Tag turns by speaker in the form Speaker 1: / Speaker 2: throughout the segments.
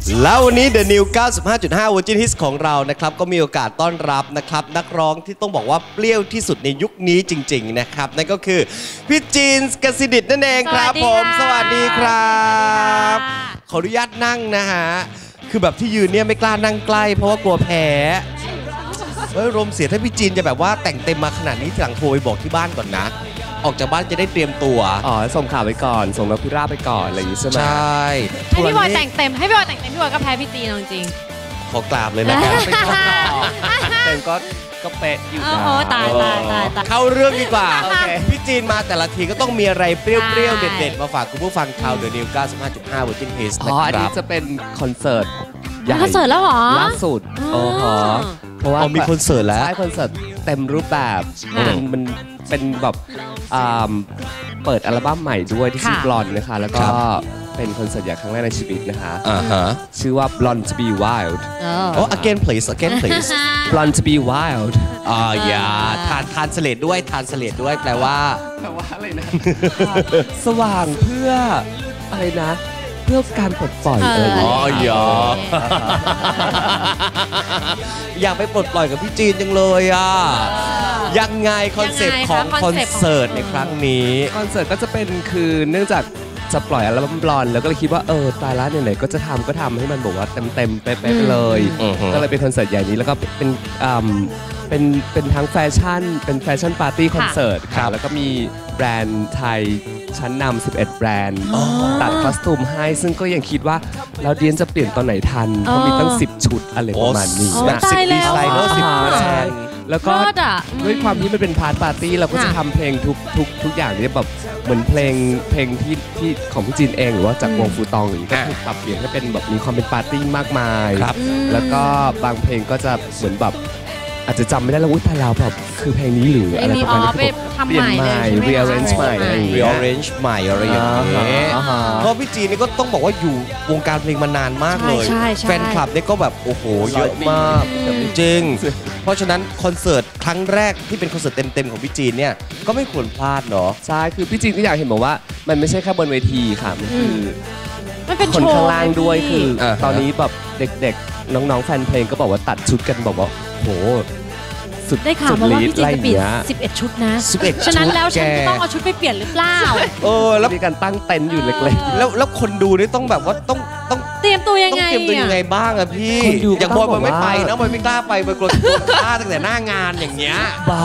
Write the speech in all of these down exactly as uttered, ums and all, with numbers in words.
Speaker 1: แล้ววันนี้ The New เก้าสิบห้าจุดห้า Virgin Hits ของเรานะครับก็มีโอกาสต้อนรับนะครับนักร้องที่ต้องบอกว่าเปรี้ยวที่สุดในยุคนี้จริงๆนะครับนั่นก็คือพี่จีนกสิดิษฐ์นั่นเองครับผมสวัสดีครับขออนุญาตนั่งนะฮะคือแบบที่ยืนเนี่ยไม่กล้านั่งใกล้เพราะว่ากลัวแพ้เฮ้ยรมเสียถ้าพี่จีนจะแบบว่าแต่งเต็มมาขนาดนี้ทีหลังโทรไปบอกที่บ้านก่อนนะออกจากบ้านจะได้เตรียมตัว
Speaker 2: อ๋อส่งข่าวไปก่อนส่งนักพิราบไปก่อนอะไรอย่างนี้ใช่ไหม
Speaker 1: ใช่
Speaker 3: ให้พี่บอยแต่งเต็มให้พี่บอยแต่งเต็มพี่บอยก็แพ้พี่จีนจริง
Speaker 1: ขอกราบเลยแล้วกันไปก่อน
Speaker 2: เต็มก็ก็เป๊ะอยู่นะ
Speaker 3: โอ้ตายตายตายตาย
Speaker 1: เข้าเรื่องดีกว่าพี่จีนมาแต่ละทีก็ต้องมีอะไรเปรี้ยวๆเด็ดๆมาฝากคุณผู้ฟังชาว The New เก้าสิบห้าจุดห้า Virgin Hits
Speaker 2: นะครับอ๋ออันนี้จะเป็นคอนเสิร์ตใหญ่
Speaker 3: คอนเสิร์ตแล้วเหรอ
Speaker 2: ล่าสุดโอ้โห
Speaker 1: เพราะว่ามีคอนเสิร์ตแล้ว
Speaker 2: ใช่คอนเสิร์ตเต็มรูปแบบมันมันเป็นแบบเปิดอัลบั้มใหม่ด้วยที่ชื่อบลอนนะคะแล้วก็เป็นคอนเสิร์ตใหญ่ครั้งแรกในชีวิตนะคะชื่อว่า Blonde to be Wild
Speaker 1: โอ้ again please again please
Speaker 2: Blonde to be Wild
Speaker 1: อ๋ออย่าทานทานสเลดด้วยทานสเลดด้วยแปลว่า
Speaker 2: แปลว่าอะไรนะสว่างเพื่ออะไรนะเพื่อการปลดปล่อยอะไร
Speaker 1: อ๋ออย่าอยากไปปลดปล่อยกับพี่จีนจังเลยอ่ะยังไงคอนเซปต์ของคอนเสิร์ตในครั้งนี้
Speaker 2: คอนเสิร์ตก็จะเป็นคือเนื่องจากจะปล่อยอัลบั้มบลอนแล้วก็เลยคิดว่าเออตายแล้วไหนๆก็จะทำก็ทำให้มันบอกว่าเต็มๆเป๊ะๆเลยก็เลยเป็นคอนเสิร์ตใหญ่นี้แล้วก็เป็นเป็นเป็นทั้งแฟชั่นเป็นแฟชั่นปาร์ตี้คอนเสิร์ตครับแล้วก็มีแบรนด์ไทยชั้นนำสิบเอ็ดแบรนด์ตัดคอสตูมให้ซึ่งก็ยังคิดว่าแล้วเดียนจะเปลี่ยนตอนไหนทันเพราะมีตั้งสิบชุดอะไรประมาณนี้
Speaker 1: แบบสิบดีไซเนอร์สิบแบรนด์
Speaker 2: แล้วก็ด้วยความที่มันเป็นพาร์ทปาร์ตี้เราก็จะทำเพลงทุกทุกทุกอย่างที่แบบเหมือนเพลงเพลงที่ที่ของพี่จีนเองหรือว่าจากวงฟูตองอย่างนี้ก็ถูกปรับเปลี่ยนให้เป็นแบบมีความเป็นปาร์ตี้มากมายแล้วก็บางเพลงก็จะเหมือนแบบอาจจะจำไม่ได้แล้วอุ้ยแต่เราแบบคือเพลงนี้หรืออะไรประมาณนี้
Speaker 3: คือเปลี่ยนใหม่
Speaker 2: rearrange ใหม่
Speaker 1: rearrange ใหม่อะไรอย่างเงี้ยเพราะพี่จีนนี่ก็ต้องบอกว่าอยู่วงการเพลงมานานมากเลยแฟนคลับนี่ก็แบบโอ้โหเยอะมากจริงเพราะฉะนั้นคอนเสิร์ตครั้งแรกที่เป็นคอนเสิร์ตเต็มๆของพี่จีนเนี่ยก็ไม่ควรพลาดเนาะ
Speaker 2: ใช่คือพี่จีนก็อยากเห็นบอกว่ามันไม่ใช่แค่บนเวทีค่ะมันคือ
Speaker 3: มันเป็น
Speaker 2: คนข้างล่างด้วยคือตอนนี้แบบเด็กๆน้องๆแฟนเพลงก็บอกว่าตัดชุดกันบอกว่าโห
Speaker 3: ได้ข่าวมาว่าพี่จีนจะเปลี่ยนสิบเอ็ดชุดนะ
Speaker 1: สิบเอ็ด
Speaker 3: ฉะนั้นแล้วฉันต้องเอาชุดไปเปลี่ยนหรือเปล่า
Speaker 1: เออแล้ว
Speaker 2: มีการตั้งเต็นท์อยู่เล็ก
Speaker 1: ๆแล้วแล้วคนดูนี่ต้องแบบว่าต้องต้อง
Speaker 3: เตรียมตัวยังไง
Speaker 1: ต้องเตรียมตัวยังไงบ้างอะพี่อย่างบอยมันไม่ไปนะบอยไม่กล้าไปบอยกลัวโดนฆ่าตั้งแต่หน้างานอย่างเงี้ย
Speaker 2: บ้า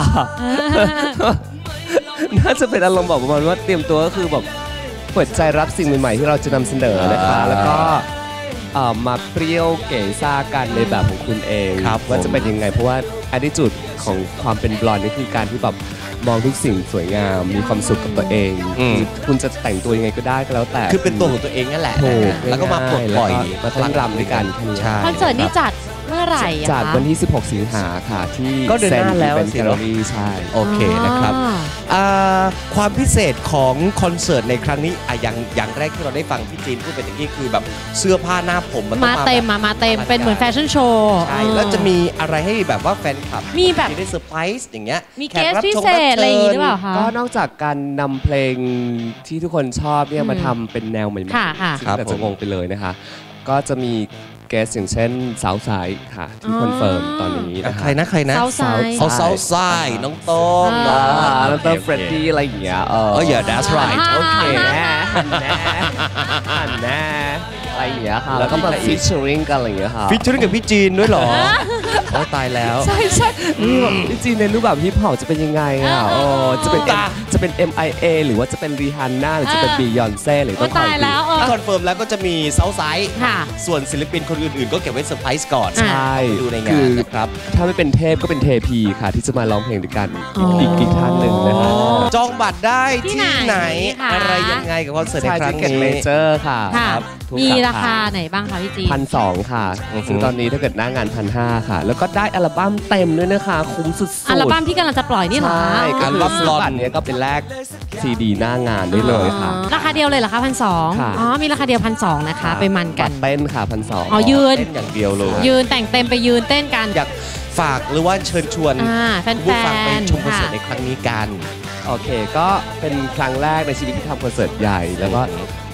Speaker 2: น่าจะเป็นอารมณ์แบบประมาณว่าเตรียมตัวก็คือแบบเปิดใจรับสิ่งใหม่ๆที่เราจะนำเสนอนะคะแล้วก็มาเปรี้ยวเก๋ซ่ากันในแบบของคุณเองว่าจะเป็นยังไงเพราะว่าอันที่จุดของความเป็นบลอนด์นี่คือการที่แบบมองทุกสิ่งสวยงามมีความสุขกับตัวเองคุณจะแต่งตัวยังไงก็ได้ก็แล้วแต่
Speaker 1: คือเป็นตัวของตัวเองนั่นแหละแล้วก็มาปลดปล่อย
Speaker 2: มาทั้งรำด้วยกัน
Speaker 3: คอนเสิร์ตนี้จัดเมื่อไหร่
Speaker 2: จัดวันที่สิบหกสิงหาค่ะที่
Speaker 1: ก็เดือนหน้าแล้ว
Speaker 2: เป็นแกลเลอรี่ใช่
Speaker 1: โอเคนะครับความพิเศษของคอนเสิร์ตในครั้งนี้อ่ะอย่างอย่างแรกที่เราได้ฟังพี่จีนพูดไปตะกี้คือแบบเสื้อผ้าหน้าผม
Speaker 3: มันมาเต็มมามาเต็มเป็นเหมือนแฟชั่นโชว์
Speaker 1: ใช่แล้วจะมีอะไรให้แบบว่าแฟนคลับ
Speaker 3: มีแบบ
Speaker 1: ได้เซอร์ไพรส์อย่างเงี้ย
Speaker 3: มีเกสพิเศษอะไรอย่างงี้หรือเปล่าคะ
Speaker 2: ก็นอกจากการนำเพลงที่ทุกคนชอบเนี่ยมาทำเป็นแนวใหม่ๆซึ่งแต่จะงงไปเลยนะคะก็จะมีเกสอย่างเช่นสาวสายค่ะที่คอนเฟิร์มตอนนี้
Speaker 1: ใครนะใครนะ
Speaker 3: สาวสาย
Speaker 1: เขาสาวสายน้องต้ง
Speaker 2: น้องต้งเฟรดดี้อะไรอย่างเงี้ย
Speaker 1: เออ yeah that's right
Speaker 2: โอเคแน่แน่แน่อะไรอย่างเงี้ยค่ะแล้วก็มาฟีเจอริ่งกันอะไรอย่างเงี้ยค่ะ
Speaker 1: ฟีเจอริ่งกับพี่จีนด้วยหรอโอ้ตายแล้ว
Speaker 3: ใช่ใช่
Speaker 2: พี่จีนในรูปแบบฮิปฮอปจะเป็นยังไงอ่ะโอ้จะเป็นจะเป็น เอ็ม ไอ เอ หรือว่าจะเป็นรีฮันน่าหรือจะเป็นบียอนเซ่หรือต้องคอยดู
Speaker 1: ถ้าคอนเฟิร์มแล้วก็จะมีเซาท์ไซด์ส่วนศิลปินคนอื่นๆก็เก็บไว้เซอร์ไพรส์ก่อน
Speaker 2: ใช่
Speaker 1: ดูในงานนะครับ
Speaker 2: ถ้าไม่เป็นเทพก็เป็นเทพีค่ะที่จะมาร้องเพลงด้วยกันอีกอีกท่านหนึ่งนะฮะ
Speaker 1: จองบัตรได้ที่ไหนอะไรยังไงกับคอนเสิร์ตในครั้งนี้
Speaker 2: เมเจอร์ค่ะ
Speaker 3: มีราคาไหนบ้างคะพี่จี
Speaker 2: พันสองค่ะซึ่งตอนนี้ถ้าเกิดหน้างานพันห้าค่ะแล้วก็ได้อัลบั้มเต็มด้วยนะคะคุ้มสุดๆ
Speaker 3: อัลบั้มที่กำลังจะปล่อยนี่เหรอ
Speaker 2: ใช่อัลบั้มบัตรเนี้ยก็เป็นแลกซีดีหน้างานได้เลยค่ะ
Speaker 3: ราคาเดียวเลยเหรอคะพันสองอ๋อมีราคาเดียวพันสองนะคะไปมันกัน
Speaker 2: เต้นค่ะพันสอง
Speaker 3: อ๋อยืน
Speaker 1: อย่างเดียวเลย
Speaker 3: ยืนแต่งเต็มไปยืนเต้นกัน
Speaker 1: อยากฝากหรือว่าเชิญชวนผู้ฟังไปชมคอนเสิร์ตในครั้งนี้กัน
Speaker 2: โอเคก็เป็นครั้งแรกในชีวิตที่ทำคอนเสิร์ตใหญ่แล้วก็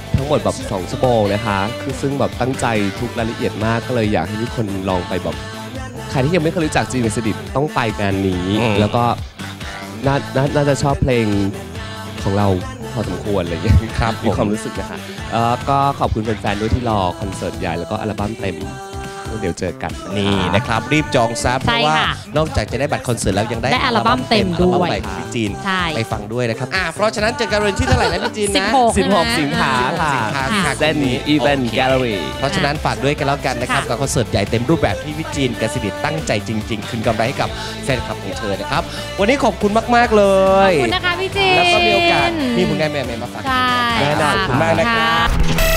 Speaker 2: ทั้งหมดแบบสองชั่วโมงนะคะคือซึ่งแบบตั้งใจทุกรายละเอียดมากก็เลยอยากให้ทุกคนลองไปแบบใครที่ยังไม่เคยรู้จักจีนสดิตต้องไปงานนี้แล้วก็น่าน่าน่าจะชอบเพลงของเราพอสมควรอะไรอย่างเงี้ยครับมีความรู้สึกนะคะแล้วก็ขอบคุณแฟนๆด้วยที่รอคอนเสิร์ตใหญ่แล้วก็อัลบั้มเต็มเดี๋ยวเจอกัน
Speaker 1: นี่นะครับรีบจองซะเพราะว่า นอกจากจะได้บัตรคอนเสิร์ตแล้วยังได้
Speaker 3: ได้อัลบั้มเต็มด้วย
Speaker 1: อัลบั้มใหม่ของพี่จีน
Speaker 3: ใช่
Speaker 1: ไปฟังด้วยนะครับอ่าเพราะฉะนั้นเจอกันวันที่เท่าไหร่นะพี่จีน
Speaker 3: สิบ
Speaker 1: นะ
Speaker 3: หก
Speaker 2: สิบหก
Speaker 3: นะ
Speaker 2: สิงหาค่ะ
Speaker 1: สิงหาค่ะ
Speaker 2: เส้นอีเวนต์แกลเลอรี่
Speaker 1: เพราะฉะนั้นฝากด้วยกันแล้วกันนะครับ
Speaker 3: ค่ะ
Speaker 1: กับคอนเสิร์ตใหญ่เต็มรูปแบบที่พี่จีนกสิดิตตั้งใจจริง ๆ คืนกำไรให้กับแฟนคลับของเธอนะครับวันนี้ขอบคุณมากๆเล
Speaker 3: ขอย บคุณนะคะพี่จีน
Speaker 1: แล้วก็มีโอกาสมีผลงานใหม่ๆมาฝาก
Speaker 3: ใช่
Speaker 1: แน่นอนขอบคุณมากนะครับ
Speaker 3: ค่ะ